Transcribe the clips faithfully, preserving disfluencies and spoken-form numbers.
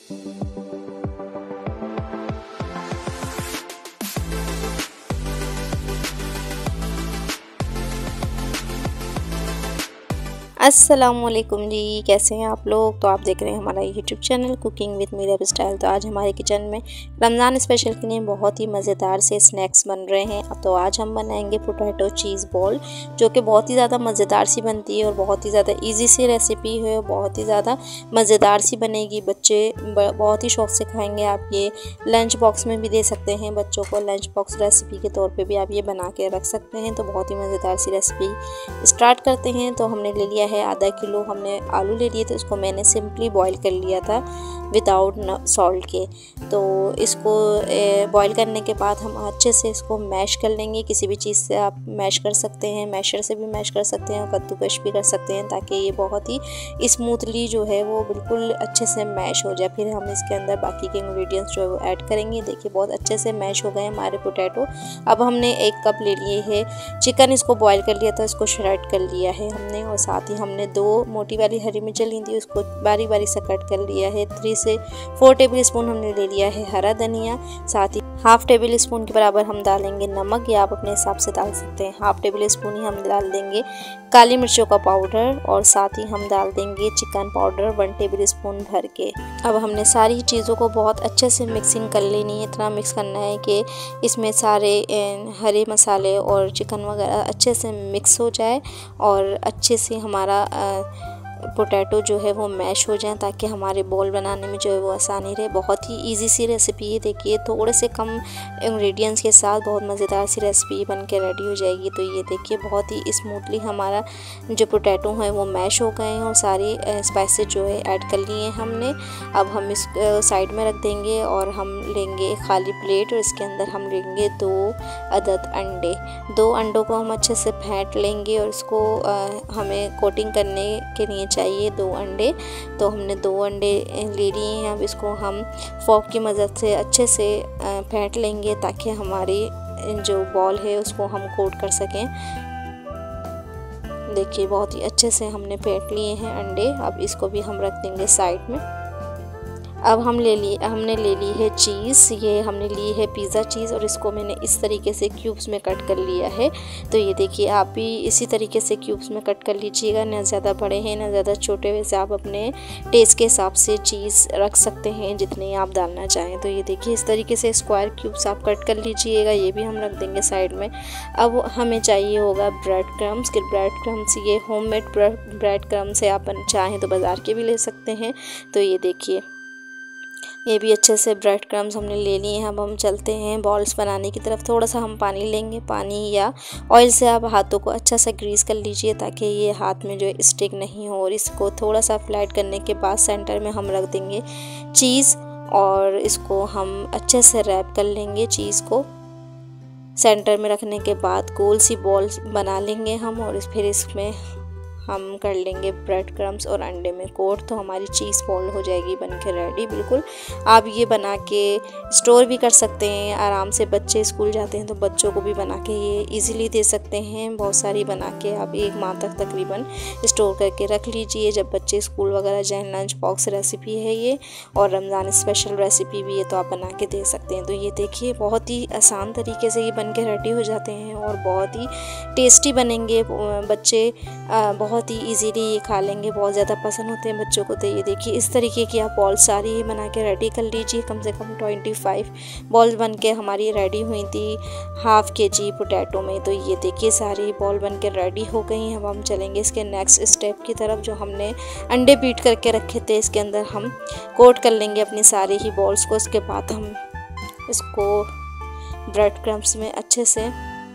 अस्सलामुअलैकुम जी, कैसे हैं आप लोग। तो आप देख रहे हैं हमारा YouTube channel cooking with Meera style. तो आज हमारे किचन में रमज़ान स्पेशल के लिए बहुत ही मज़ेदार से स्नैक्स बन रहे हैं। अब तो आज हम बनाएंगे पोटैटो चीज़ बॉल, जो कि बहुत ही ज़्यादा मज़ेदार सी बनती है और बहुत ही ज़्यादा इजी सी रेसिपी है और बहुत ही ज़्यादा मज़ेदार सी बनेगी। बच्चे बहुत ही शौक़ से खाएँगे। आप ये लंच बॉक्स में भी दे सकते हैं बच्चों को, लंच बॉक्स रेसिपी के तौर पर भी आप ये बना के रख सकते हैं। तो बहुत ही मज़ेदार सी रेसिपी स्टार्ट करते हैं। तो हमने ले लिया है आधा किलो हमने आलू ले लिए थे, उसको मैंने सिंपली बॉईल कर लिया था विदाउट सॉल्ट के। तो इसको बॉईल करने के बाद हम अच्छे से इसको मैश कर लेंगे। किसी भी चीज़ से आप मैश कर सकते हैं, मैशर से भी मैश कर सकते हैं और कद्दूकश भी कर सकते हैं, ताकि ये बहुत ही स्मूथली जो है वो बिल्कुल अच्छे से मैश हो जाए। फिर हम इसके अंदर बाकी के इंग्रेडिएंट्स जो है वो ऐड करेंगे। देखिए बहुत अच्छे से मैश हो गए हमारे पोटैटो। अब हमने एक कप ले लिए है चिकन, इसको बॉईल कर लिया था, इसको श्रेड कर लिया है हमने। और साथ ही हमने दो मोटी वाली हरी मिर्च ली थी, उसको बारीक बारीक सा कट कर लिया है। थ्री से फोर टेबल स्पून हमने ले लिया है हरा धनिया। साथ ही हाफ टेबल स्पून के बराबर हम डालेंगे नमक, या आप अपने हिसाब से डाल सकते हैं। हाफ टेबल स्पून ही हम डाल देंगे काली मिर्चों का पाउडर, और साथ ही हम डाल देंगे chicken powder one tablespoon भर के। अब हमने सारी चीज़ों को बहुत अच्छे से मिक्सिंग कर लेनी है। इतना मिक्स करना है कि इसमें सारे हरे मसाले और चिकन वगैरह अच्छे से मिक्स हो जाए और अच्छे से हमारा पोटैटो जो है वो मैश हो जाए, ताकि हमारे बॉल बनाने में जो है वो आसानी रहे। बहुत ही इजी सी रेसिपी है। देखिए थोड़े से कम इंग्रेडिएंट्स के साथ बहुत मज़ेदार सी रेसिपी बन के रेडी हो जाएगी। तो ये देखिए बहुत ही स्मूथली हमारा जो पोटैटो है वो मैश हो गए हैं और सारी स्पाइसेस जो है ऐड कर लिए हैं हमने। अब हम इस साइड में रख देंगे और हम लेंगे खाली प्लेट, और इसके अंदर हम लेंगे दो अदद अंडे। दो अंडों को हम अच्छे से फेंट लेंगे और इसको हमें कोटिंग करने के लिए चाहिए दो अंडे। तो हमने दो अंडे ले लिए हैं। अब इसको हम फोक की मदद से अच्छे से फेंट लेंगे, ताकि हमारी जो बॉल है उसको हम कोट कर सकें। देखिए बहुत ही अच्छे से हमने फेंट लिए हैं अंडे। अब इसको भी हम रख देंगे साइड में। अब हम ले लिए हमने ले ली है चीज़, ये हमने ली है पिज़्ज़ा चीज़, और इसको मैंने इस तरीके से क्यूब्स में कट कर लिया है। तो ये देखिए आप भी इसी तरीके से क्यूब्स में कट कर लीजिएगा, ना ज़्यादा बड़े हैं ना ज़्यादा छोटे। वैसे आप अपने टेस्ट के हिसाब से चीज़ रख सकते हैं जितने आप डालना चाहें। तो ये देखिए इस तरीके से स्क्वायर क्यूब्स आप कट कर लीजिएगा। ये भी हम रख देंगे साइड में। अब हमें चाहिए होगा ब्रेड क्रम्स के ब्रेड क्रम्स ये होममेड ब्रेड क्रम्स है, आप चाहें तो बाज़ार के भी ले सकते हैं। तो ये देखिए ये भी अच्छे से ब्रेड क्रम्स हमने ले लिए हैं। अब हम चलते हैं बॉल्स बनाने की तरफ। थोड़ा सा हम पानी लेंगे, पानी या ऑयल से आप हाथों को अच्छा सा ग्रीस कर लीजिए, ताकि ये हाथ में जो है स्टिक नहीं हो। और इसको थोड़ा सा फ्लैट करने के बाद सेंटर में हम रख देंगे चीज़, और इसको हम अच्छे से रैप कर लेंगे। चीज़ को सेंटर में रखने के बाद गोल सी बॉल्स बना लेंगे हम, और फिर इसमें हम कर लेंगे ब्रेड क्रम्स और अंडे में कोट। तो हमारी चीज़ बॉल हो जाएगी बन के रेडी बिल्कुल। आप ये बना के स्टोर भी कर सकते हैं आराम से। बच्चे स्कूल जाते हैं तो बच्चों को भी बना के ये इजीली दे सकते हैं। बहुत सारी बना के आप एक माह तक तकरीबन स्टोर करके रख लीजिए, जब बच्चे स्कूल वगैरह जाएँ। लंच बॉक्स रेसिपी है ये, और रमज़ान स्पेशल रेसिपी भी है, तो आप बना के दे सकते हैं। तो ये देखिए बहुत ही आसान तरीके से ये बन के रेडी हो जाते हैं और बहुत ही टेस्टी बनेंगे। बच्चे बहुत ही इजीली ये खा लेंगे, बहुत ज़्यादा पसंद होते हैं बच्चों को। तो ये देखिए इस तरीके की आप बॉल सारी ही बना के रेडी कर लीजिए। कम से कम पच्चीस बॉल बन के हमारी रेडी हुई थी हाफ के जी पोटैटो में। तो ये देखिए सारी बॉल बन के रेडी हो गई हैं। अब हम चलेंगे इसके नेक्स्ट स्टेप की तरफ। जो हमने अंडे बीट करके रखे थे इसके अंदर हम कोट कर लेंगे अपनी सारी ही बॉल्स को। उसके बाद हम इसको ब्रेड क्रम्स में अच्छे से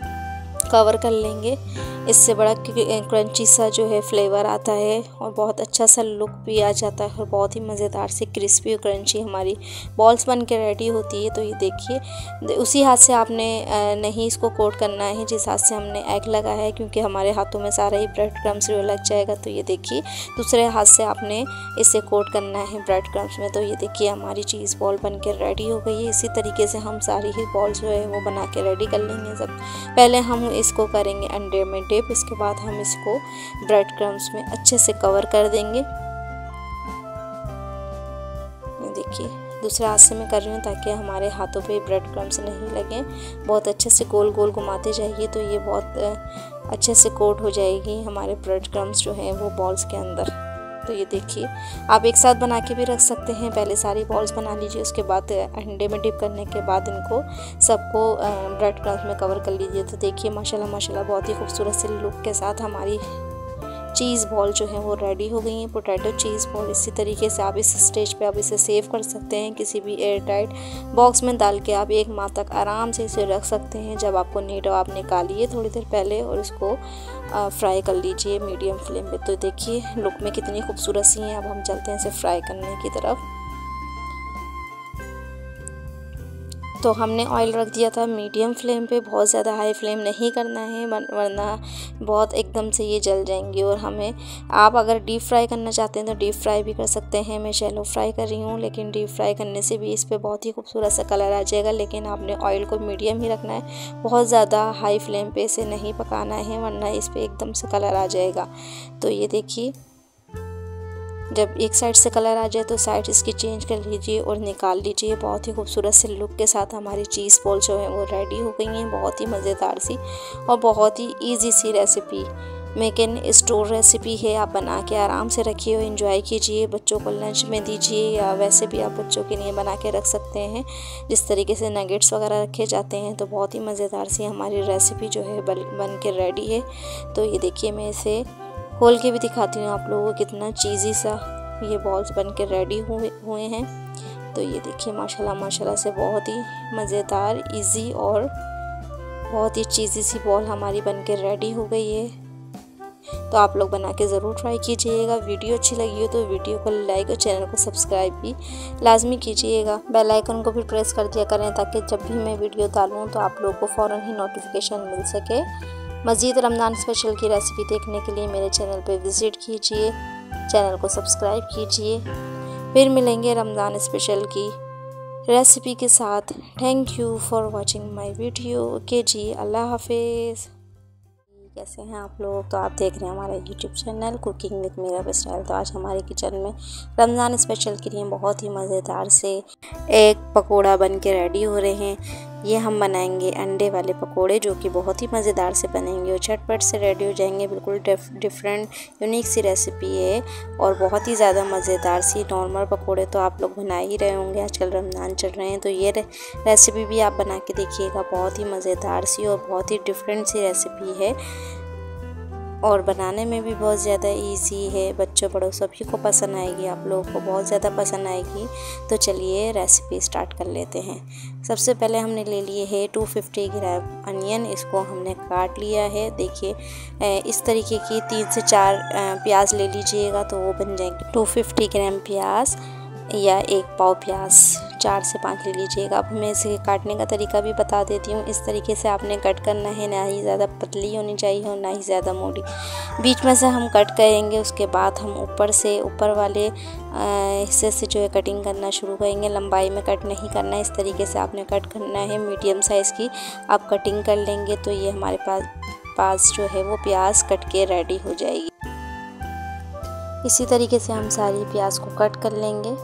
कवर कर लेंगे। इससे बड़ा क्रंची सा जो है फ्लेवर आता है और बहुत अच्छा सा लुक भी आ जाता है, और बहुत ही मज़ेदार से क्रिस्पी और क्रंची हमारी बॉल्स बन के रेडी होती है। तो ये देखिए उसी हाथ से आपने नहीं इसको कोट करना है जिस हाथ से हमने एग लगाया है, क्योंकि हमारे हाथों में सारा ही ब्रेड क्रम्स लग जाएगा। तो ये देखिए दूसरे हाथ से आपने इसे कोट करना है ब्रेड क्रम्स में। तो ये देखिए हमारी चीज़ बॉल बन के रेडी हो गई है। इसी तरीके से हम सारी ही बॉल जो है वो बना के रेडी कर लेंगे। सब पहले हम इसको करेंगे अंडे में डिप, इसके बाद हम इसको ब्रेड क्रम्स में अच्छे से कवर कर देंगे। ये देखिए दूसरे हाथ से मैं कर रही हूँ ताकि हमारे हाथों पे ब्रेड क्रम्स नहीं लगें। बहुत अच्छे से गोल गोल घुमाते जाइए तो ये बहुत अच्छे से कोट हो जाएगी हमारे ब्रेड क्रम्स जो हैं वो बॉल्स के अंदर। तो ये देखिए आप एक साथ बना के भी रख सकते हैं। पहले सारी बॉल्स बना लीजिए, उसके बाद अंडे में डिप करने के बाद इनको सबको ब्रेड क्रम्स में कवर कर लीजिए। तो देखिए माशाल्लाह माशाल्लाह बहुत ही खूबसूरत से लुक के साथ हमारी चीज़ बॉल जो है वो रेडी हो गई हैं, पोटैटो चीज़ बॉल। इसी तरीके से आप इस स्टेज पे आप इसे सेव कर सकते हैं किसी भी एयर टाइट बॉक्स में डाल के। आप एक माह तक आराम से इसे रख सकते हैं। जब आपको नीड हो आप निकालिए थोड़ी देर पहले और इसको फ्राई कर लीजिए मीडियम फ्लेम पे। तो देखिए लुक में कितनी खूबसूरत सी हैं। अब हम चलते हैं इसे फ्राई करने की तरफ। तो हमने ऑयल रख दिया था मीडियम फ्लेम पे, बहुत ज़्यादा हाई फ्लेम नहीं करना है वरना बहुत एकदम से ये जल जाएंगी। और हमें आप अगर डीप फ्राई करना चाहते हैं तो डीप फ्राई भी कर सकते हैं। मैं शैलो फ्राई कर रही हूँ, लेकिन डीप फ्राई करने से भी इस पर बहुत ही खूबसूरत सा कलर आ जाएगा। लेकिन आपने ऑयल को मीडियम ही रखना है, बहुत ज़्यादा हाई फ्लेम पे इसे नहीं पकाना है वरना इस पर एकदम से कलर आ जाएगा। तो ये देखिए जब एक साइड से कलर आ जाए तो साइड इसकी चेंज कर लीजिए और निकाल लीजिए। बहुत ही खूबसूरत से लुक के साथ हमारी चीज़ बॉल जो है वो रेडी हो गई हैं। बहुत ही मज़ेदार सी और बहुत ही इजी सी recipe, make and store recipe है। आप बना के आराम से रखिए और एंजॉय कीजिए। बच्चों को लंच में दीजिए या वैसे भी आप बच्चों के लिए बना के रख सकते हैं जिस तरीके से नगेट्स वगैरह रखे जाते हैं। तो बहुत ही मज़ेदार सी हमारी रेसिपी जो है बन के रेडी है। तो ये देखिए मैं इसे खोल के भी दिखाती हूँ आप लोगों को कितना चीज़ी सा ये बॉल्स बन के रेडी हुए हुए हैं। तो ये देखिए माशाल्लाह माशाल्लाह से बहुत ही मज़ेदार इजी और बहुत ही चीज़ी सी बॉल हमारी बन के रेडी हो गई है। तो आप लोग बना के ज़रूर ट्राई कीजिएगा। वीडियो अच्छी लगी हो तो वीडियो को लाइक और चैनल को सब्सक्राइब भी लाजमी कीजिएगा। बेल आइकन को भी प्रेस कर दिया करें ताकि जब भी मैं वीडियो डालूँ तो आप लोगों को फ़ौरन ही नोटिफिकेशन मिल सके। मज़ीद रमज़ान स्पेशल की रेसिपी देखने के लिए मेरे चैनल पर विज़िट कीजिए, चैनल को सब्सक्राइब कीजिए। फिर मिलेंगे रमज़ान स्पेशल की रेसिपी के साथ। Thank you for watching my video. Okay जी, अल्लाह हाफिज़। कैसे हैं आप लोग? तो आप देख रहे हैं हमारा YouTube channel cooking with Meera style. तो आज हमारे किचन में रमज़ान स्पेशल के लिए बहुत ही मज़ेदार से एक पकोड़ा बन के रेडी हो रहे हैं। ये हम बनाएंगे अंडे वाले पकोड़े जो कि बहुत ही मज़ेदार से बनेंगे और झटपट से रेडी हो जाएंगे। बिल्कुल डिफरेंट यूनिक सी रेसिपी है और बहुत ही ज़्यादा मज़ेदार सी। नॉर्मल पकोड़े तो आप लोग बना ही रहे होंगे, आजकल रमज़ान चल रहे हैं तो ये रेसिपी भी आप बना के देखिएगा। बहुत ही मज़ेदार सी और बहुत ही डिफरेंट सी रेसिपी है और बनाने में भी बहुत ज़्यादा इजी है। बच्चों बड़ों सभी को पसंद आएगी, आप लोगों को बहुत ज़्यादा पसंद आएगी। तो चलिए रेसिपी स्टार्ट कर लेते हैं। सबसे पहले हमने ले लिए है दो सौ पचास ग्राम अनियन, इसको हमने काट लिया है। देखिए इस तरीके की तीन से चार प्याज ले लीजिएगा तो वो बन जाएंगे दो सौ पचास ग्राम प्याज या एक पाव प्याज, चार से पाँच ले लीजिएगा। अब मैं इसे काटने का तरीका भी बता देती हूँ। इस तरीके से आपने कट करना है, ना ही ज़्यादा पतली होनी चाहिए और ना ही ज़्यादा मोटी, बीच में से हम कट करेंगे। उसके बाद हम ऊपर से ऊपर वाले हिस्से से जो है कटिंग करना शुरू करेंगे। लंबाई में कट नहीं करना है, इस तरीके से आपने कट करना है। मीडियम साइज़ की आप कटिंग कर लेंगे तो ये हमारे पास पास जो है वो प्याज कट के रेडी हो जाएगी। इसी तरीके से हम सारी प्याज को कट कर लेंगे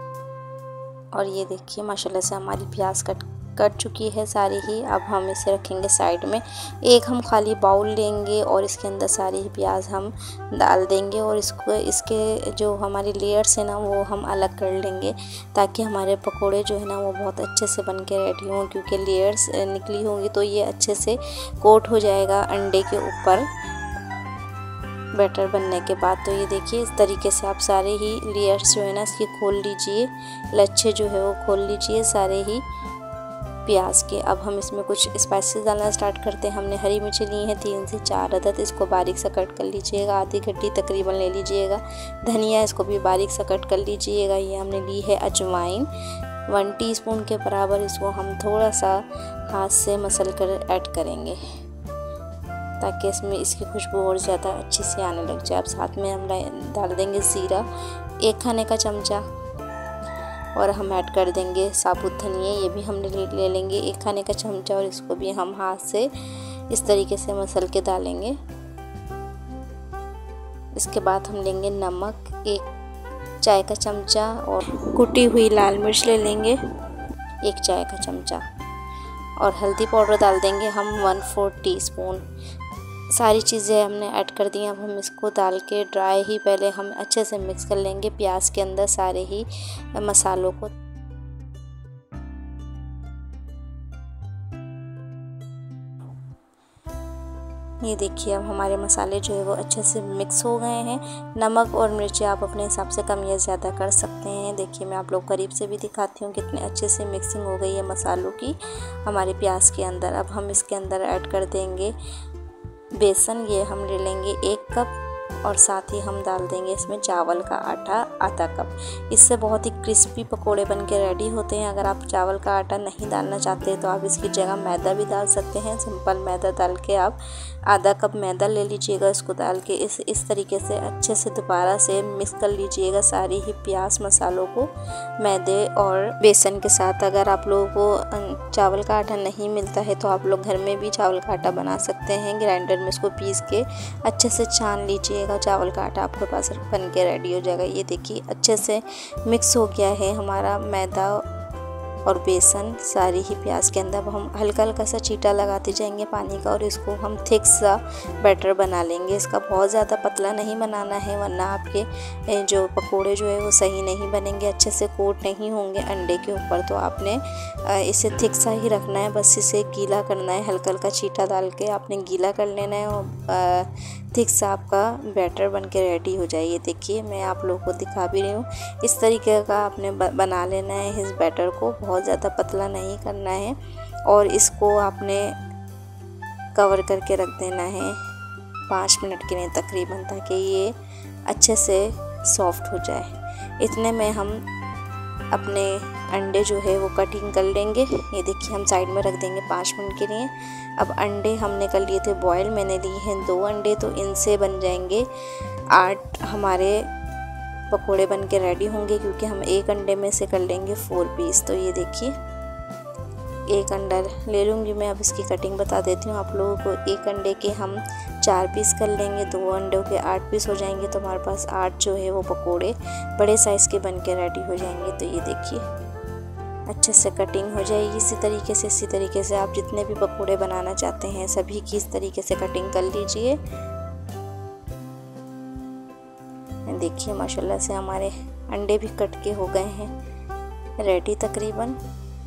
और ये देखिए माशाल्लाह से हमारी प्याज कट कट चुकी है सारी ही। अब हम इसे रखेंगे साइड में। एक हम खाली बाउल लेंगे और इसके अंदर सारी प्याज हम डाल देंगे और इसको इसके जो हमारी लेयर्स है ना वो हम अलग कर लेंगे ताकि हमारे पकोड़े जो है ना वो बहुत अच्छे से बन के रेडी हों। क्योंकि लेयर्स निकली होंगी तो ये अच्छे से कोट हो जाएगा अंडे के ऊपर बैटर बनने के बाद। तो ये देखिए इस तरीके से आप सारे ही लेयर्स जो है ना इसकी खोल लीजिए, लच्छे जो है वो खोल लीजिए सारे ही प्याज के। अब हम इसमें कुछ स्पाइसेस डालना स्टार्ट करते हैं। हमने हरी मिर्ची ली है तीन से चार अदद, इसको बारीक सा कट कर लीजिएगा। आधी गड्डी तकरीबन ले लीजिएगा। धनिया, इसको भी बारीक सा कट कर लीजिएगा। ये हमने ली है अजवाइन वन टीस्पून के बराबर, इसको हम थोड़ा सा हाथ से मसल कर ऐड करेंगे ताकि इसमें इसकी खुशबू और ज़्यादा अच्छी से आने लग जाए। अब साथ में हम डाल देंगे ज़ीरा एक खाने का चमचा और हम ऐड कर देंगे साबुत धनिया, ये भी हमने ले लेंगे एक खाने का चमचा और इसको भी हम हाथ से इस तरीके से मसल के डालेंगे। इसके बाद हम लेंगे नमक एक चाय का चमचा और कुटी हुई लाल मिर्च ले लेंगे एक चाय का चमचा, और हल्दी पाउडर डाल देंगे हम वन फोर्थ टी स्पून। सारी चीज़ें हमने ऐड कर दी। अब हम इसको डाल के ड्राई ही पहले हम अच्छे से मिक्स कर लेंगे प्याज के अंदर सारे ही मसालों को। ये देखिए अब हमारे मसाले जो है वो अच्छे से मिक्स हो गए हैं। नमक और मिर्ची आप अपने हिसाब से कम या ज़्यादा कर सकते हैं। देखिए मैं आप लोग करीब से भी दिखाती हूँ कितने अच्छे से मिक्सिंग हो गई है मसालों की हमारे प्याज के अंदर। अब हम इसके अंदर ऐड कर देंगे बेसन, ये हम ले लेंगे एक कप, और साथ ही हम डाल देंगे इसमें चावल का आटा आधा कप। इससे बहुत ही क्रिस्पी पकोड़े बन के रेडी होते हैं। अगर आप चावल का आटा नहीं डालना चाहते तो आप इसकी जगह मैदा भी डाल सकते हैं। सिंपल मैदा डाल के आप आधा कप मैदा ले लीजिएगा। इसको डाल के इस इस तरीके से अच्छे से दोबारा से मिक्स कर लीजिएगा सारी ही प्याज मसालों को मैदे और बेसन के साथ। अगर आप लोगों को चावल का आटा नहीं मिलता है तो आप लोग घर में भी चावल का आटा बना सकते हैं। ग्राइंडर में इसको पीस के अच्छे से छान लीजिएगा, चावल का आटा आपके पास बन के रेडी हो जाएगा। ये देखिए अच्छे से मिक्स हो गया है हमारा मैदा और बेसन सारी ही प्याज के अंदर। अब हम हल्का हल्का सा छींटा लगाते जाएंगे पानी का, और इसको हम थिक सा बैटर बना लेंगे। इसका बहुत ज़्यादा पतला नहीं बनाना है, वरना आपके जो पकोड़े जो है वो सही नहीं बनेंगे, अच्छे से कोट नहीं होंगे अंडे के ऊपर। तो आपने इसे थिक सा ही रखना है, बस इसे गीला करना है। हल्का हल्का छींटा डाल के आपने गीला कर लेना है और थिक सा आपका बैटर बन के रेडी हो जाए। ये देखिए मैं आप लोगों को दिखा भी रही हूँ। इस तरीके का आपने बना लेना है इस बैटर को, बहुत ज़्यादा पतला नहीं करना है। और इसको आपने कवर करके रख देना है पाँच मिनट के लिए तकरीबन, ताकि ये अच्छे से सॉफ्ट हो जाए। इतने में हम अपने अंडे जो है वो कटिंग कर लेंगे। ये देखिए हम साइड में रख देंगे पाँच मिनट के लिए। अब अंडे हमने कर लिए थे बॉयल, मैंने लिए हैं दो अंडे, तो इनसे बन जाएंगे आठ हमारे पकोड़े बन के रेडी होंगे, क्योंकि हम एक अंडे में से कर लेंगे फोर पीस। तो ये देखिए एक अंडा ले लूँगी मैं। अब इसकी कटिंग बता देती हूँ आप लोगों को। एक अंडे के हम चार पीस कर लेंगे, दो अंडों के आठ पीस हो जाएंगे, तो हमारे पास आठ जो है वो पकोड़े बड़े साइज़ के बन के रेडी हो जाएंगे। तो ये देखिए अच्छे से कटिंग हो जाएगी इसी तरीके से। इसी तरीके से आप जितने भी पकोड़े बनाना चाहते हैं सभी की इस तरीके से कटिंग कर लीजिए। देखिए माशाल्लाह से हमारे अंडे भी कट के हो गए हैं रेडी तकरीबन,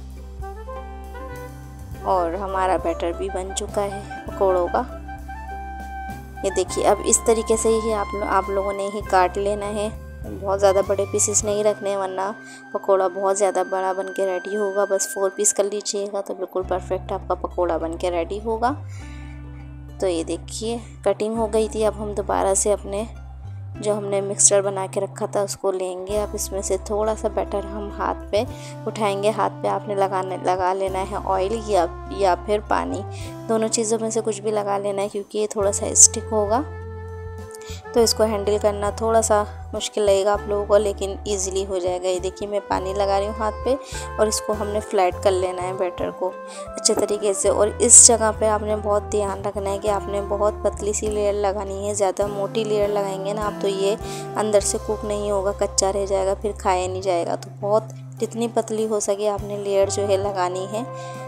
और हमारा बैटर भी बन चुका है पकोड़ों का। ये देखिए अब इस तरीके से ही आप लो, आप लोगों ने ही काट लेना है। बहुत ज़्यादा बड़े पीसेस नहीं रखने, वरना पकोड़ा बहुत ज़्यादा बड़ा बन के रेडी होगा। बस फोर पीस कर लीजिएगा तो बिल्कुल परफेक्ट आपका पकोड़ा बन के रेडी होगा। तो ये देखिए कटिंग हो गई थी। अब हम दोबारा से अपने जो हमने मिक्सचर बना के रखा था उसको लेंगे। अब इसमें से थोड़ा सा बैटर हम हाथ पे उठाएंगे। हाथ पे आपने लगाने लगा लेना है ऑयल या या फिर पानी, दोनों चीज़ों में से कुछ भी लगा लेना है, क्योंकि ये थोड़ा सा स्टिक होगा तो इसको हैंडल करना थोड़ा सा मुश्किल लगेगा आप लोगों को, लेकिन इजीली हो जाएगा। ये देखिए मैं पानी लगा रही हूँ हाथ पे, और इसको हमने फ्लैट कर लेना है बैटर को अच्छे तरीके से। और इस जगह पे आपने बहुत ध्यान रखना है कि आपने बहुत पतली सी लेयर लगानी है। ज़्यादा मोटी लेयर लगाएंगे ना आप तो ये अंदर से कुक नहीं होगा, कच्चा रह जाएगा, फिर खाया नहीं जाएगा। तो बहुत जितनी पतली हो सके आपने लेयर जो है लगानी है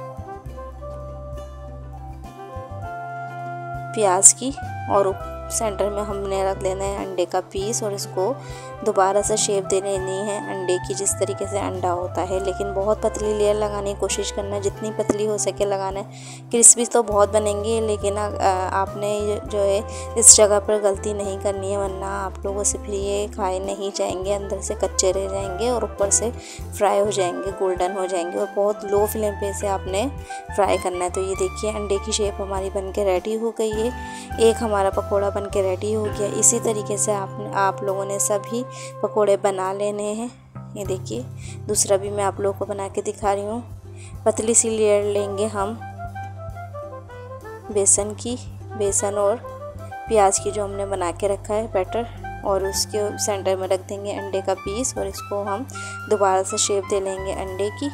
प्याज की। और सेंटर में हमने रख लेना है अंडे का पीस, और इसको दोबारा से शेप दे लेनी है अंडे की, जिस तरीके से अंडा होता है। लेकिन बहुत पतली लेयर लगाने की कोशिश करना, जितनी पतली हो सके लगाना है। क्रिस्पी तो बहुत बनेंगे, लेकिन आपने जो है इस जगह पर गलती नहीं करनी है, वरना आप लोगों से फिर ये खाए नहीं जाएंगे, अंदर से कच्चे रह जाएंगे और ऊपर से फ्राई हो जाएंगे, गोल्डन हो जाएंगे। और बहुत लो फ्लेम पे से आपने फ्राई करना है। तो ये देखिए अंडे की शेप हमारी बन के रेडी हो गई है। एक हमारा पकौड़ा बन के रेडी हो गया। इसी तरीके से आपने आप लोगों ने सभी पकोड़े बना लेने हैं। ये देखिए दूसरा भी मैं आप लोगों को बना के दिखा रही हूँ। पतली सी लेयर लेंगे हम बेसन की, बेसन और प्याज की जो हमने बना के रखा है बैटर, और उसके सेंटर में रख देंगे अंडे का पीस, और इसको हम दोबारा से शेप दे लेंगे अंडे की।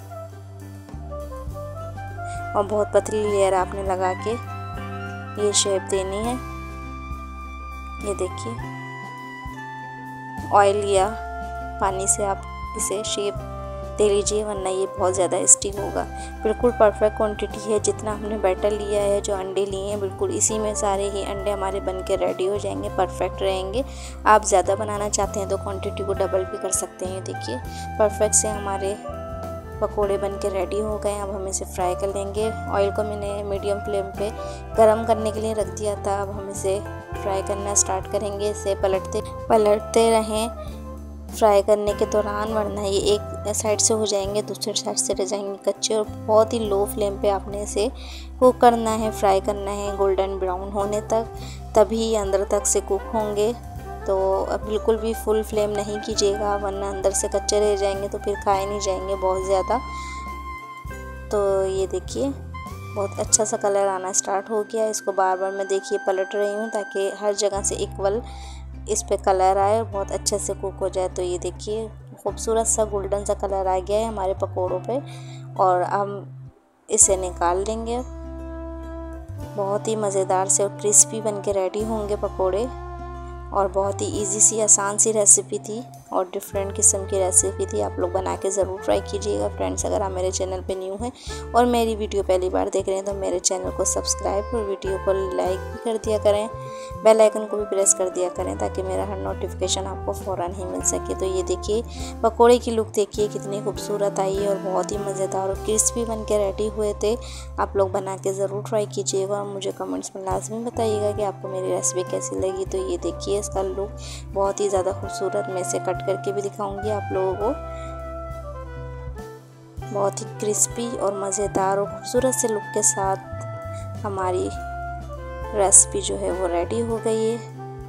और बहुत पतली लेयर आपने लगा के ये शेप देनी है। ये देखिए ऑयल या पानी से आप इसे शेप दे लीजिए, वरना ये बहुत ज़्यादा स्टिक होगा। बिल्कुल परफेक्ट क्वांटिटी है, जितना हमने बैटर लिया है, जो अंडे लिए हैं, बिल्कुल इसी में सारे ही अंडे हमारे बन के रेडी हो जाएंगे, परफेक्ट रहेंगे। आप ज़्यादा बनाना चाहते हैं तो क्वांटिटी को डबल भी कर सकते हैं। देखिए परफेक्ट से हमारे पकोड़े बन के रेडी हो गए। अब हम इसे फ्राई कर लेंगे। ऑयल को मैंने मीडियम फ्लेम पे गरम करने के लिए रख दिया था। अब हम इसे फ्राई करना स्टार्ट करेंगे। इसे पलटते पलटते रहें फ्राई करने के दौरान, वरना ये एक साइड से हो जाएंगे, दूसरे साइड से रह जाएंगे कच्चे। और बहुत ही लो फ्लेम पे आपने इसे कुक करना है, फ्राई करना है गोल्डन ब्राउन होने तक, तभी अंदर तक से कुक होंगे। तो बिल्कुल भी फुल फ्लेम नहीं कीजिएगा, वरना अंदर से कच्चे रह जाएंगे तो फिर खाए नहीं जाएंगे बहुत ज़्यादा। तो ये देखिए बहुत अच्छा सा कलर आना स्टार्ट हो गया। इसको बार बार मैं देखिए पलट रही हूँ ताकि हर जगह से इक्वल इस पे कलर आए और बहुत अच्छे से कुक हो जाए। तो ये देखिए खूबसूरत सा गोल्डन सा कलर आ गया है हमारे पकोड़ों पे, और हम इसे निकाल लेंगे। बहुत ही मज़ेदार से और क्रिस्पी बन के रेडी होंगे पकोड़े, और बहुत ही इजी सी आसान सी रेसिपी थी और डिफरेंट किस्म की रेसिपी थी। आप लोग बना के ज़रूर ट्राई कीजिएगा फ्रेंड्स। अगर आप मेरे चैनल पे न्यू हैं और मेरी वीडियो पहली बार देख रहे हैं तो मेरे चैनल को सब्सक्राइब और वीडियो को लाइक भी कर दिया करें, बेल आइकन को भी प्रेस कर दिया करें ताकि मेरा हर नोटिफिकेशन आपको फ़ौरन ही मिल सके। तो ये देखिए पकौड़े की लुक देखिए कितनी खूबसूरत आई है और बहुत ही मज़ेदार और क्रिस्पी बन के रेडी हुए थे। आप लोग बना के ज़रूर ट्राई कीजिएगा और मुझे कमेंट्स में लाजमी बताइएगा कि आपको मेरी रेसिपी कैसी लगी। तो ये देखिए इसका लुक बहुत ही ज़्यादा खूबसूरत, मैं इसे कट करके भी दिखाऊंगी आप लोगों को। बहुत ही क्रिस्पी और मज़ेदार और खूबसूरत से लुक के साथ हमारी रेसिपी जो है वो रेडी हो गई है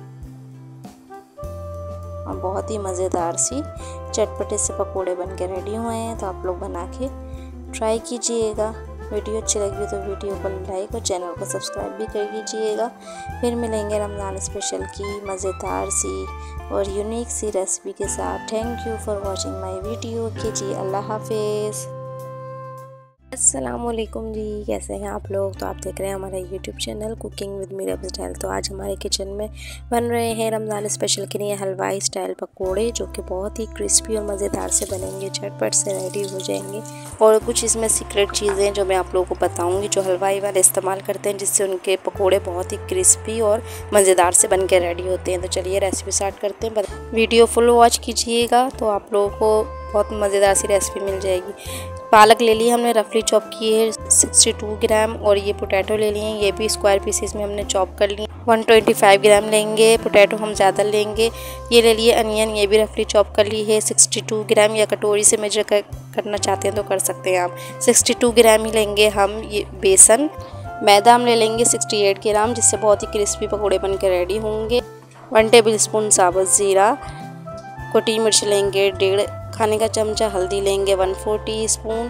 और बहुत ही मज़ेदार सी चटपटे से पकोड़े बन के रेडी हुए हैं। तो आप लोग बना के ट्राई कीजिएगा। वीडियो अच्छी लगी तो वीडियो को लाइक और चैनल को सब्सक्राइब भी कर लीजिएगा। फिर मिलेंगे रमज़ान स्पेशल की मज़ेदार सी और यूनिक सी रेसिपी के साथ। Thank you for watching my video. कीजिए अल्लाह हाफिज़। अस्सलामुअलैकुम जी, कैसे हैं आप लोग। तो आप देख रहे हैं हमारा YouTube channel cooking with Meerab style. तो आज हमारे किचन में बन रहे हैं रमज़ान स्पेशल के लिए हलवाई स्टाइल पकोड़े, जो कि बहुत ही क्रिस्पी और मज़ेदार से बनेंगे, झटपट से रेडी हो जाएंगे। और कुछ इसमें सीक्रेट चीज़ें जो मैं आप लोगों को बताऊंगी जो हलवाई वाले इस्तेमाल करते हैं, जिससे उनके पकोड़े बहुत ही क्रिस्पी और मज़ेदार से बन के रेडी होते हैं। तो चलिए रेसिपी स्टार्ट करते हैं। वीडियो फुल वॉच कीजिएगा तो आप लोगों को बहुत मज़ेदार सी रेसिपी मिल जाएगी। पालक ले ली हमने, रफली चॉप की है बासठ ग्राम, और ये पोटैटो ले लिए, ये भी स्क्वायर पीसेस में हमने चॉप कर लिए। एक सौ पच्चीस ग्राम लेंगे, पोटैटो हम ज़्यादा लेंगे। ये ले लिए अनियन, ये भी रफली चॉप कर ली है बासठ ग्राम, या कटोरी से मेजर कर, करना चाहते हैं तो कर सकते हैं आप। बासठ ग्राम ही लेंगे हम। ये बेसन, मैदा हम ले लेंगे अड़सठ ग्राम, जिससे बहुत ही क्रिस्पी पकौड़े बन के रेडी होंगे। वन टेबल स्पून साबुत ज़ीरा, कोटी मिर्च लेंगे डेढ़ खाने का चमचा, हल्दी लेंगे वन फोर टी स्पून,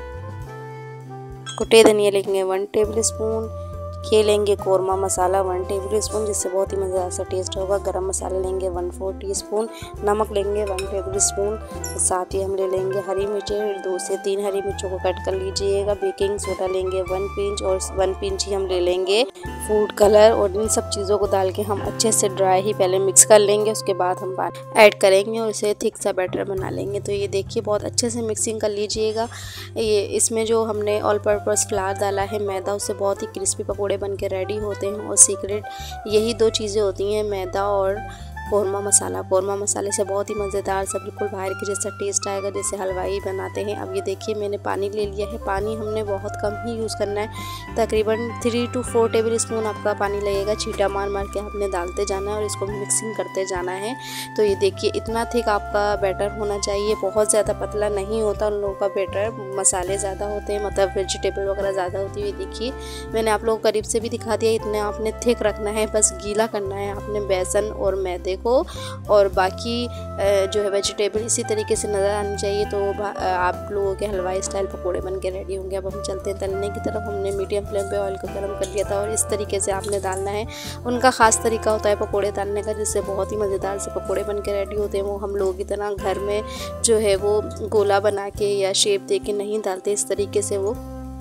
कुटे धनिया लेंगे वन टेबल स्पून, ये लेंगे korma masala one tablespoon, जिससे बहुत ही मज़ेदार सा टेस्ट होगा। गरम मसाला लेंगे वन फोर टी स्पून, नमक लेंगे वन टेबल स्पून, साथ ही हम ले लेंगे हरी मिर्चें, दो से तीन हरी मिर्चों को कट कर लीजिएगा। बेकिंग सोडा लेंगे वन पिंच, और वन पिंच ही हम ले लेंगे फूड कलर। और इन सब चीज़ों को डाल के हम अच्छे से ड्राई ही पहले मिक्स कर लेंगे, उसके बाद हम ऐड करेंगे और इसे थिक सा बैटर बना लेंगे। तो ये देखिए बहुत अच्छे से मिक्सिंग कर लीजिएगा। ये इसमें जो हमने ऑल पर्पस फ्लावर डाला है मैदा, उससे बहुत ही क्रिस्पी पकौड़े बन के रेडी होते हैं। और सीक्रेट यही दो चीज़ें होती हैं, मैदा और कौरमा मसाला। कौरमा मसाले से बहुत ही मज़ेदार सा बिल्कुल बाहर के जैसा टेस्ट आएगा, जैसे हलवाई बनाते हैं। अब ये देखिए मैंने पानी ले लिया है। पानी हमने बहुत कम ही यूज़ करना है, तकरीबन three two four tablespoon आपका पानी लगेगा। छींटा मार मार के आपने डालते जाना है और इसको मिक्सिंग करते जाना है। तो ये देखिए इतना थिक आपका बैटर होना चाहिए, बहुत ज़्यादा पतला नहीं होता उन लोगों का बैटर। मसाले ज़्यादा होते हैं, मतलब वेजिटेबल वगैरह ज़्यादा होती है। देखिए मैंने आप लोगों को करीब से भी दिखा दिया। इतना आपने थिक रखना है, बस गीला करना है आपने बेसन और मैदे को, और बाकी जो है वेजिटेबल इसी तरीके से नज़र आनी चाहिए। तो आप लोगों के हलवाई स्टाइल पकोड़े बन के रेडी होंगे। अब हम चलते हैं तलने की तरफ। हमने मीडियम फ्लेम पे ऑयल को गर्म कर लिया था और इस तरीके से आपने डालना है। उनका ख़ास तरीका होता है पकोड़े डालने का, जिससे बहुत ही मज़ेदार से पकोड़े बन के रेडी होते हैं। वो हम लोगों की तरह घर में जो है वो गोला बना के या शेप दे के नहीं डालते, इस तरीके से वो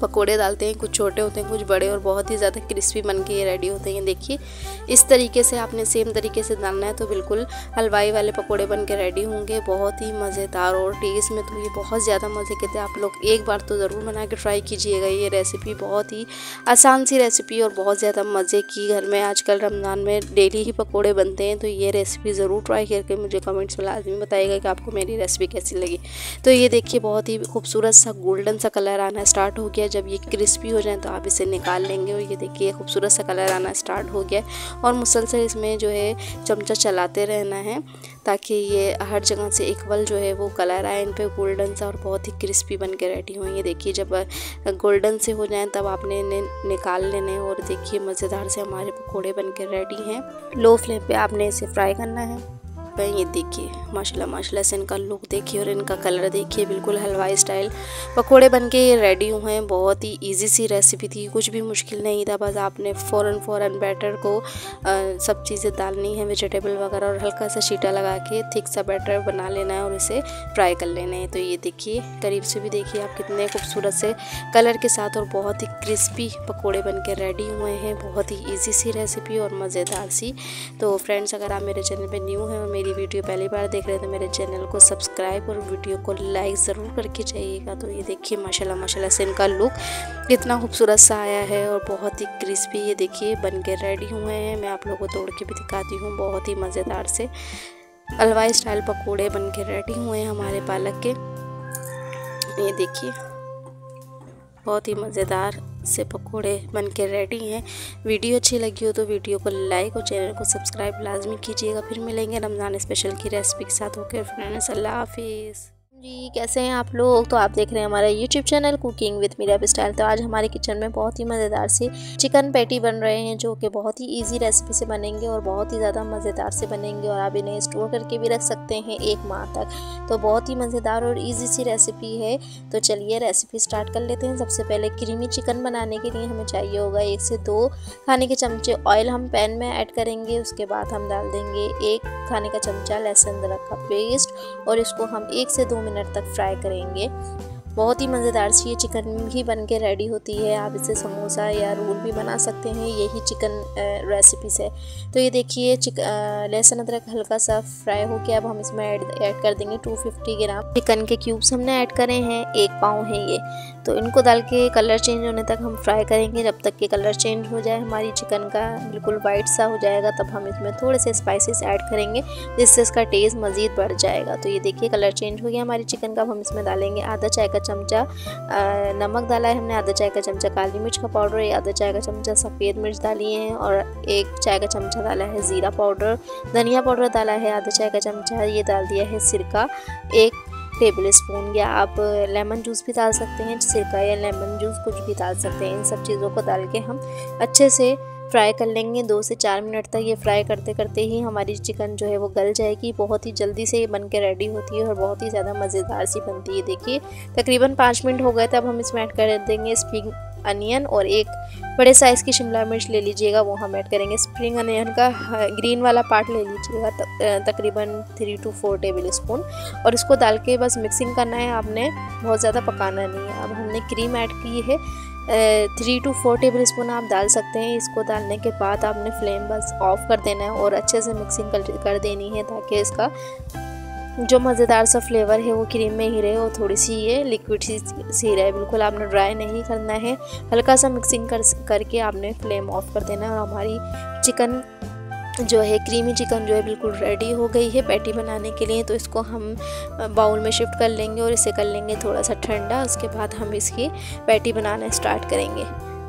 पकोड़े डालते हैं, कुछ छोटे होते हैं कुछ बड़े, और बहुत ही ज़्यादा क्रिस्पी बन के ये रेडी होते हैं। देखिए इस तरीके से आपने सेम तरीके से डालना है तो बिल्कुल हलवाई वाले पकोड़े बन के रेडी होंगे, बहुत ही मज़ेदार। और टेस्ट में तो ये बहुत ज़्यादा मज़े के थे। आप लोग एक बार तो ज़रूर बना के ट्राई कीजिएगा। ये रेसिपी बहुत ही आसान सी रेसिपी और बहुत ज़्यादा मज़े की। घर में आजकल रमज़ान में डेली ही पकोड़े बनते हैं, तो ये रेसिपी ज़रूर ट्राई करके मुझे कमेंट्स में लाजमी बताइएगा कि आपको मेरी रेसिपी कैसी लगी। तो ये देखिए बहुत ही खूबसूरत सा गोल्डन सा कलर आना स्टार्ट हो गया। जब ये क्रिस्पी हो जाए तो आप इसे निकाल लेंगे, और ये देखिए खूबसूरत सा कलर आना स्टार्ट हो गया। और मुसलसल इसमें जो है चमचा चलाते रहना है ताकि ये हर जगह से इक्वल जो है वो कलर आए इन पे गोल्डन सा, और बहुत ही क्रिस्पी बन के रेडी हो। ये देखिए जब गोल्डन से हो जाए तब आपने इन्हें निकाल लेने, और देखिए मज़ेदार से हमारे पकोड़े बन के रेडी हैं। लो फ्लेम पे आपने इसे फ्राई करना है। ये देखिए माशाल्लाह माशाल्लाह से इनका लुक देखिए और इनका कलर देखिए, बिल्कुल हलवाई स्टाइल पकोड़े बनके ये रेडी हुए हैं। बहुत ही इजी सी रेसिपी थी, कुछ भी मुश्किल नहीं था। बस आपने फ़ौरन फ़ौरन बैटर को आ, सब चीज़ें डालनी है, वेजिटेबल वगैरह, और हल्का सा शीटा लगा के थिक सा बैटर बना लेना है और इसे फ्राई कर लेना है। तो ये देखिए करीब से भी देखिए आप कितने खूबसूरत से कलर के साथ और बहुत ही क्रिस्पी पकोड़े बन के रेडी हुए हैं। बहुत ही ईजी सी रेसिपी और मज़ेदार सी। तो फ्रेंड्स अगर आप मेरे चैनल पर न्यू हैं और मेरी वीडियो पहली बार देख रहे हैं तो मेरे चैनल को सब्सक्राइब और वीडियो को लाइक ज़रूर करके जाइएगा। तो ये देखिए माशाल्लाह माशाल्लाह से इनका लुक कितना खूबसूरत सा आया है और बहुत ही क्रिस्पी ये देखिए बन के रेडी हुए हैं। मैं आप लोगों को तोड़ के भी दिखाती हूँ। बहुत ही मज़ेदार से हलवाई स्टाइल पकोड़े बन के रेडी हुए हैं हमारे पालक के। ये देखिए बहुत ही मज़ेदार से पकोड़े बन के रेडी हैं। वीडियो अच्छी लगी हो तो वीडियो को लाइक और चैनल को सब्सक्राइब लाजमी कीजिएगा। फिर मिलेंगे रमज़ान स्पेशल की रेसिपी के साथ। ओके फ्रेंड्स, अल्लाह हाफिज़। जी कैसे हैं आप लोग? तो आप देख रहे हैं हमारा YouTube channel cooking with Meera style. तो आज हमारे किचन में बहुत ही मज़ेदार से चिकन पैटी बन रहे हैं, जो कि बहुत ही इजी रेसिपी से बनेंगे और बहुत ही ज़्यादा मज़ेदार से बनेंगे, और आप इन्हें स्टोर करके भी रख सकते हैं एक माह तक। तो बहुत ही मज़ेदार और इजी सी रेसिपी है। तो चलिए रेसिपी स्टार्ट कर लेते हैं। सबसे पहले क्रीमी चिकन बनाने के लिए हमें चाहिए होगा एक से दो खाने के चमचे ऑयल हम पैन में ऐड करेंगे। उसके बाद हम डाल देंगे एक खाने का चमचा लहसुन अदरक का पेस्ट, और इसको हम एक से दो मिनट तक फ्राई करेंगे। बहुत ही मज़ेदार सी ये चिकन भी बन के रेडी होती है। आप इसे समोसा या रोल भी बना सकते हैं यही चिकन रेसिपी से। तो ये देखिए लहसुन अदरक हल्का सा फ्राई हो गया। अब हम इसमें ऐड ऐड कर देंगे दो सौ पचास ग्राम चिकन के क्यूब्स हमने ऐड करे हैं, एक पाव है ये। तो इनको डाल के कलर चेंज होने तक हम फ्राई करेंगे। जब तक कि कलर चेंज हो जाए हमारी चिकन का बिल्कुल वाइट सा हो जाएगा, तब हम इसमें थोड़े से स्पाइसेस ऐड करेंगे जिससे इसका टेस्ट मज़ीद बढ़ जाएगा। तो ये देखिए कलर चेंज हो गया हमारी चिकन का। अब हम इसमें डालेंगे आधा चाय का चमचा नमक डाला है हमने, आधा चाय का चमचा काली मिर्च का पाउडर, आधा चाय का चमचा सफ़ेद मिर्च डाली है, और एक चाय का चमचा डाला है ज़ीरा पाउडर, धनिया पाउडर डाला है आधा चाय का चमचा, ये डाल दिया है सिरका एक टेबल स्पून, या आप लेमन जूस भी डाल सकते हैं, सिरका या लेमन जूस कुछ भी डाल सकते हैं। इन सब चीज़ों को डाल के हम अच्छे से फ्राई कर लेंगे दो से चार मिनट तक। ये फ्राई करते करते ही हमारी चिकन जो है वो गल जाएगी। बहुत ही जल्दी से ये बन के रेडी होती है और बहुत ही ज़्यादा मज़ेदार सी बनती है। देखिए तकरीबन पाँच मिनट हो गए, तब हम इसमें ऐड कर देंगे स्प्रिंग अनियन, और एक बड़े साइज़ की शिमला मिर्च ले लीजिएगा, वो हम ऐड करेंगे। स्प्रिंग अनियन का ग्रीन वाला पार्ट ले लीजिएगा, तकरीबन three two four tablespoon, और इसको डाल के बस मिक्सिंग करना है, आपने बहुत ज़्यादा पकाना नहीं है। अब हमने क्रीम ऐड की है, three two four tablespoon आप डाल सकते हैं। इसको डालने के बाद आपने फ्लेम बस ऑफ कर देना है और अच्छे से मिक्सिंग कर, कर देनी है, ताकि इसका जो मज़ेदार सा फ्लेवर है वो क्रीम में ही रहे और थोड़ी सी ये लिक्विड सी सी रहे। बिल्कुल आपने ड्राई नहीं करना है, हल्का सा मिक्सिंग कर करके आपने फ्लेम ऑफ कर देना है। और हमारी चिकन जो है क्रीमी चिकन जो है बिल्कुल रेडी हो गई है पैटी बनाने के लिए। तो इसको हम बाउल में शिफ्ट कर लेंगे और इसे कर लेंगे थोड़ा सा ठंडा। उसके बाद हम इसकी पैटी बनाना स्टार्ट करेंगे।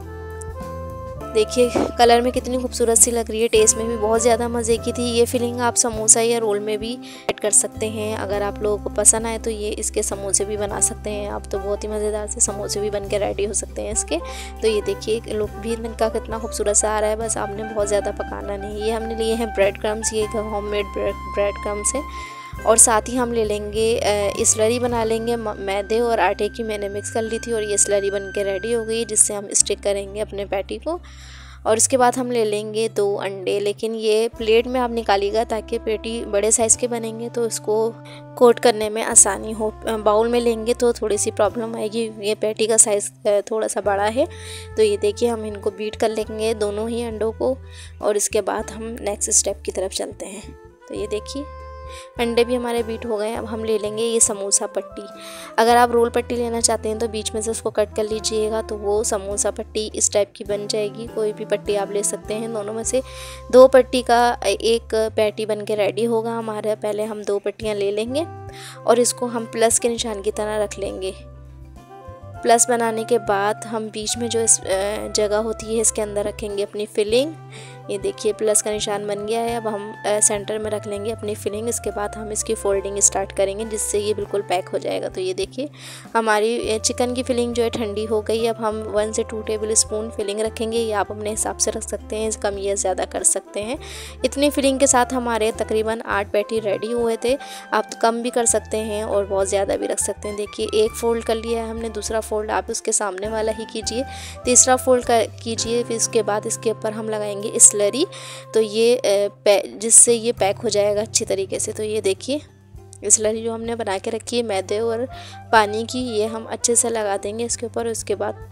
देखिए कलर में कितनी खूबसूरत सी लग रही है, टेस्ट में भी बहुत ज़्यादा मज़े की थी। ये फीलिंग आप समोसा या रोल में भी ऐड कर सकते हैं। अगर आप लोगों को पसंद आए तो ये इसके समोसे भी बना सकते हैं आप, तो बहुत ही मज़ेदार से समोसे भी बन के रेडी हो सकते हैं इसके। तो ये देखिए लुक भी इनका कितना खूबसूरत सा आ रहा है, बस आपने बहुत ज़्यादा पकाना नहीं। ये हमने लिए हैं ब्रेड क्रम्स, ये होममेड ब्रेड ब्रेड क्रम्स है, और साथ ही हम ले लेंगे स्लरी बना लेंगे। मैदे और आटे की मैंने मिक्स कर ली थी और ये स्लरी बन के रेडी हो गई, जिससे हम स्टिक करेंगे अपने पैटी को। और उसके बाद हम ले लेंगे दो अंडे, लेकिन ये प्लेट में आप निकालिएगा ताकि पेटी बड़े साइज़ के बनेंगे तो इसको कोट करने में आसानी हो। बाउल में लेंगे तो थोड़ी सी प्रॉब्लम आएगी, ये पेटी का साइज़ थोड़ा सा बड़ा है। तो ये देखिए हम इनको बीट कर लेंगे दोनों ही अंडों को, और इसके बाद हम नेक्स्ट स्टेप की तरफ चलते हैं। तो ये देखिए अंडे भी हमारे बीट हो गए। अब हम ले लेंगे ये समोसा पट्टी। अगर आप रोल पट्टी लेना चाहते हैं तो बीच में से उसको कट कर लीजिएगा, तो वो समोसा पट्टी इस टाइप की बन जाएगी। कोई भी पट्टी आप ले सकते हैं, दोनों में से दो पट्टी का एक पैटी बन के रेडी होगा हमारा। पहले हम दो पट्टियाँ ले लेंगे और इसको हम प्लस के निशान की तरह रख लेंगे। प्लस बनाने के बाद हम बीच में जो इस जगह होती है इसके अंदर रखेंगे अपनी फिलिंग। ये देखिए प्लस का निशान बन गया है। अब हम सेंटर में रख लेंगे अपनी फिलिंग। इसके बाद हम इसकी फोल्डिंग स्टार्ट करेंगे जिससे ये बिल्कुल पैक हो जाएगा। तो ये देखिए हमारी चिकन की फिलिंग जो है ठंडी हो गई। अब हम वन से टू टेबल स्पून फिलिंग रखेंगे। ये आप अपने हिसाब से रख सकते हैं, कम या ज़्यादा कर सकते हैं। इतनी फिलिंग के साथ हमारे तकरीबन आठ पैटी रेडी हुए थे। आप तो कम भी कर सकते हैं और बहुत ज़्यादा भी रख सकते हैं। देखिए एक फ़ोल्ड कर लिया है हमने, दूसरा फ़ोल्ड आप उसके सामने वाला ही कीजिए, तीसरा फ़ोल्ड कर कीजिए। फिर इसके बाद इसके ऊपर हम लगाएंगे स्लरी, तो ये जिससे ये पैक हो जाएगा अच्छी तरीके से। तो ये देखिए स्लरी जो हमने बना के रखी है मैदे और पानी की, ये हम अच्छे से लगा देंगे इसके ऊपर। उसके बाद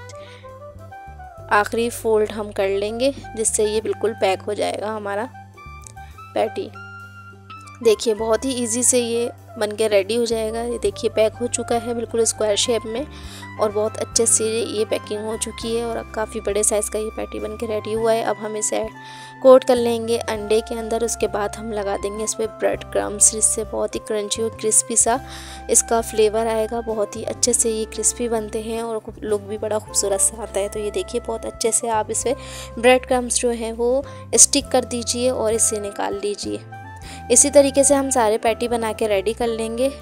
आखिरी फोल्ड हम कर लेंगे जिससे ये बिल्कुल पैक हो जाएगा हमारा पैटी। देखिए बहुत ही इजी से ये बन के रेडी हो जाएगा। ये देखिए पैक हो चुका है बिल्कुल स्क्वायर शेप में, और बहुत अच्छे से ये पैकिंग हो चुकी है और काफ़ी बड़े साइज़ का ये पैटी बन के रेडी हुआ है। अब हम इसे कोट कर लेंगे अंडे के अंदर। उसके बाद हम लगा देंगे इस पर ब्रेड क्रम्स, जिससे बहुत ही क्रंची और क्रिस्पी सा इसका फ्लेवर आएगा। बहुत ही अच्छे से ये क्रिस्पी बनते हैं और लुक भी बड़ा खूबसूरत सा आता है। तो ये देखिए बहुत अच्छे से आप इसे ब्रेड क्रम्स जो है वो स्टिक कर दीजिए और इसे निकाल लीजिए। इसी तरीके से हम सारे पैटी बना के रेडी कर लेंगे।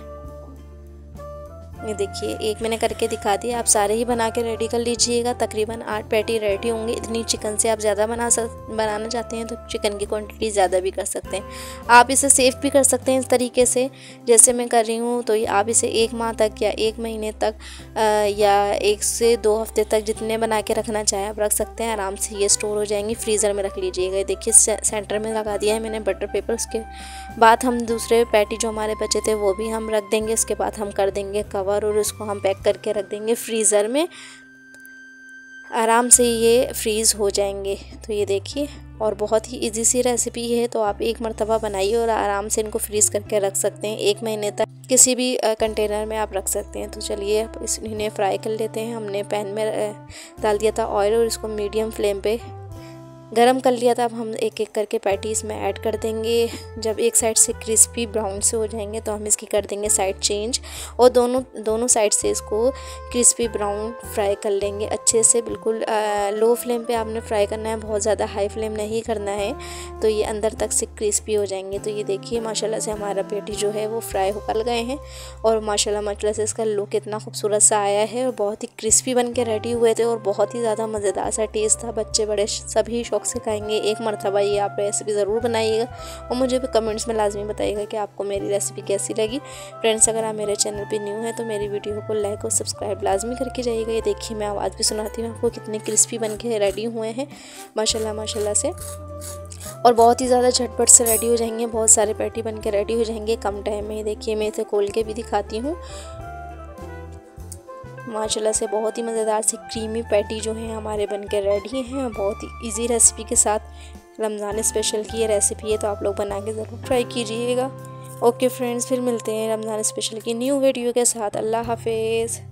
ये देखिए एक मैंने करके दिखा दिया, आप सारे ही बना के रेडी कर लीजिएगा। तकरीबन आठ पैटी रेडी होंगे। इतनी चिकन से आप ज़्यादा बना सक बनाना चाहते हैं तो चिकन की क्वांटिटी ज़्यादा भी कर सकते हैं। आप इसे सेव भी कर सकते हैं इस तरीके से जैसे मैं कर रही हूँ। तो आप इसे एक माह तक या एक महीने तक आ, या एक से दो हफ्ते तक जितने बना के रखना चाहें आप रख सकते हैं। आराम से ये स्टोर हो जाएंगी। फ्रीज़र में रख लीजिएगा। देखिए सेंटर में लगा दिया है मैंने बटर पेपर। उसके बाद हम दूसरे पैटी जो हमारे बचे थे वो भी हम रख देंगे। उसके बाद हम कर देंगे कवर और उसको हम पैक करके रख देंगे फ्रीज़र में। आराम से ये फ्रीज़ हो जाएंगे। तो ये देखिए, और बहुत ही इजी सी रेसिपी है। तो आप एक मरतबा बनाइए और आराम से इनको फ्रीज़ करके रख सकते हैं। एक महीने तक किसी भी कंटेनर में आप रख सकते हैं। तो चलिए अब इन्हें फ्राई कर लेते हैं। हमने पैन में डाल दिया था ऑयल और इसको मीडियम फ्लेम पे गरम कर लिया था। अब हम एक एक करके पैटी इसमें ऐड कर देंगे। जब एक साइड से क्रिस्पी ब्राउन से हो जाएंगे तो हम इसकी कर देंगे साइड चेंज, और दोनों दोनों साइड से इसको क्रिस्पी ब्राउन फ्राई कर लेंगे अच्छे से। बिल्कुल आ, लो फ्लेम पे आपने फ्राई करना है, बहुत ज़्यादा हाई फ्लेम नहीं करना है। तो ये अंदर तक से क्रिस्पी हो जाएंगे। तो ये देखिए माशाल्लाह से हमारा पैटी जो है वो फ्राई होकर गए हैं, और माशाल्लाह माशाल्लाह से इसका लुक इतना खूबसूरत सा आया है और बहुत ही क्रिस्पी बन के रेडी हुए थे और बहुत ही ज़्यादा मज़ेदार सा टेस्ट था। बच्चे बड़े सभी से खाएंगे। एक मरतबा ये आप रेसिपी ज़रूर बनाइएगा और मुझे भी कमेंट्स में लाजमी बताइएगा कि आपको मेरी रेसिपी कैसी लगी। फ्रेंड्स अगर आप मेरे चैनल पे न्यू हैं तो मेरी वीडियो को लाइक और सब्सक्राइब लाजमी करके जाइएगा। ये देखिए मैं आवाज़ भी सुनाती हूँ आपको, कितने क्रिस्पी बन के रेडी हुए हैं माशाल्लाह माशाल्लाह से, और बहुत ही ज़्यादा झटपट से रेडी हो जाएंगे। बहुत सारे पैटी बन के रेडी हो जाएंगे कम टाइम में। देखिए मैं इसे खोल के भी दिखाती हूँ। माशाल्लाह से बहुत ही मज़ेदार सी क्रीमी पैटी जो है हमारे बनके रेडी हैं। बहुत ही इजी रेसिपी के साथ रमज़ान स्पेशल की ये रेसिपी है, तो आप लोग बना के ज़रूर ट्राई कीजिएगा। ओके फ्रेंड्स, फिर मिलते हैं रमज़ान स्पेशल की न्यू वीडियो के साथ। अल्लाह हाफिज़।